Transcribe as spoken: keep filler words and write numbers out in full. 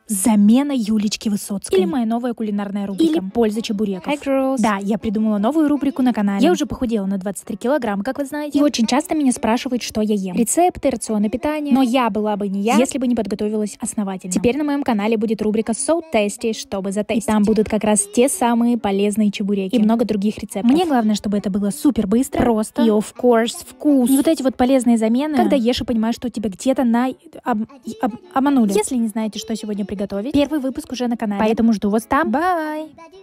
Замена Юлечки Высоцкой. Или моя новая кулинарная рубрика. Или польза чебуреков. Hi, girls. Да, я придумала новую рубрику на канале. Я уже похудела на двадцать три килограмма, как вы знаете. И очень часто меня спрашивают, что я ем. Рецепты, рационы питания. Но я была бы не я, если бы не подготовилась основательно. Теперь на моем канале будет рубрика So Tasty, чтобы затестить. И там будут как раз те самые полезные чебуреки. И много других рецептов. Мне главное, чтобы это было супер быстро, просто и, of course, вкус. И вот эти вот полезные замены, когда ешь и понимаешь, что тебя где-то на... об... об... обманули. Если не знаете, что сегодня приготовить, первый выпуск уже на канале. Поэтому жду вас там. Bye!